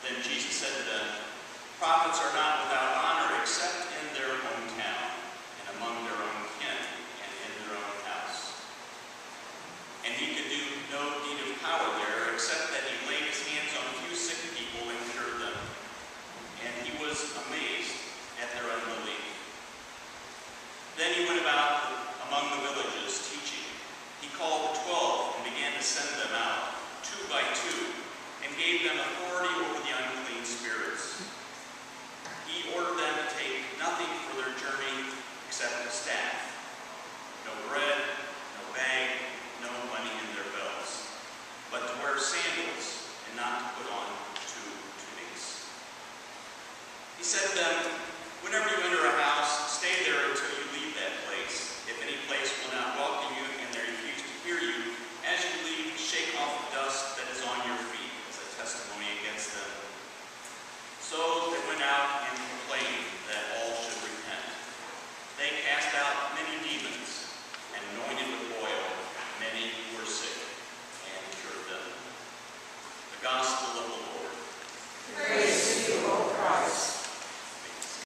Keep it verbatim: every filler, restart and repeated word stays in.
Then Jesus said to them, prophets are not without honor except in their hometown, and among their own kin, and in their own house. And he could do no deed of power there, except that he laid his hands on a few sick people and cured them. And he was amazed at their unbelief. Then he went about among the villages teaching. He called the twelve and began to send them out, two by two, and gave them authority over the unclean spirits. He ordered them to take nothing for their journey except a staff. No bread, no bag, no money in their belts, but to wear sandals and not to put on two tunics. He said to them, whenever you enter a house, stay there until you leave that place. If any place will not welcome you and they refuse to hear you, as you leave, shake off the dust that is on your feet as a testimony against them. So